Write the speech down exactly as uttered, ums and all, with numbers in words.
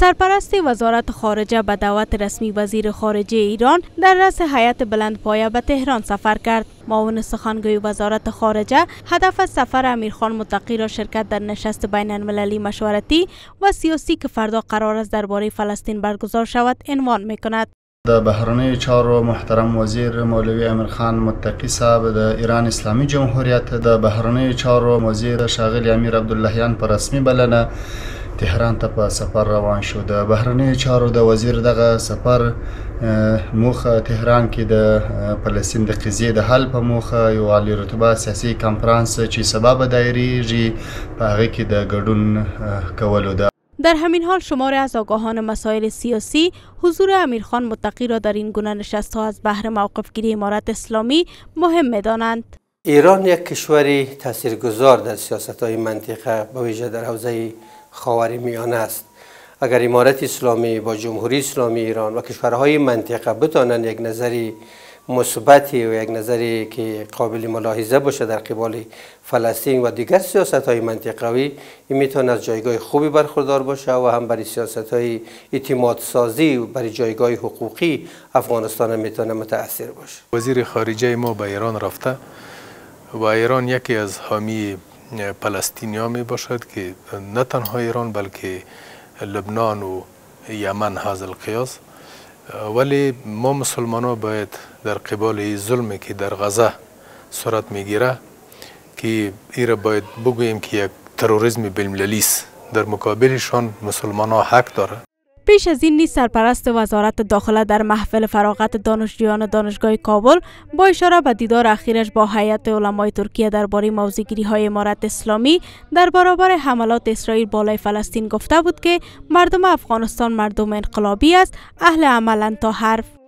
سرپرست وزارت خارجه به دعوت رسمی وزیر خارجه ایران در رأس هیئت بلندپایه به تهران سفر کرد. معاون سخنگوی وزارت خارجه هدف از سفر امیرخان متقی را شرکت در نشست بین المللی مشورتی و سیاسی که فردا قرار است درباره فلسطین برگزار شود عنوان می‌کند. د بهرنی چارو محترم وزیر مولوی امیرخان متقی صاحب د ایران اسلامی جمهوریت د بهرنی چارو وزیر شاغلی امیر عبداللهیان پر رسمي بلنه تهران ته په سفر روان شو. د بهرنی چارو د وزیر دغه سفر موخه تهران کې د فلسطین د قضیې د حل په موخه یو عالی رتبه سیاسي کانفرنس چې سبب دایریږي په هغه کې د ګډون کولو ده. در همین حال شماری از آگاهان مسائل سیاسی حضور امیرخان متقی را در این گونه نشست‌ها از بهر موقفگیری امارت اسلامی مهم می‌دانند. ایران یک کشوری تاثیرگذار در سیاست‌های منطقه به ویژه در حوزه خاورمیانه است. اگر امارت اسلامی با جمهوری اسلامی ایران و کشورهای منطقه بتوانند یک نظری مثبتی و یک نظری که قابل ملاحظه باشه در قبال فلسطین و دیگر سیاست‌های منطقوی، این میتونه از جایگاه خوبی برخوردار باشه و هم برای سیاست‌های اعتماد سازی و برای جایگاه حقوقی افغانستان میتونه متأثر باشه. وزیر خارجه ما به ایران رفته و ایران یکی از حامی فلسطینیا می باشد که نه تنها ایران بلکه لبنان و یمن هذا القیاس. ولی ما مسلمان ها باید در قبال این ظلمی که در غزه صورت میگیره که ایره باید بگوییم که یک تروریسم بین‌المللی است، در مقابلشان مسلمان ها حق داره. پیش از این نیز سرپرست وزارت داخله در محفل فراغت دانشجویان دانشگاه کابل با اشاره به دیدار اخیرش با هیئت علمای ترکیه درباره موضوعگیری های امارت اسلامی در برابر حملات اسرائیل بالای فلسطین گفته بود که مردم افغانستان مردم انقلابی است، اهل عملند تا حرف.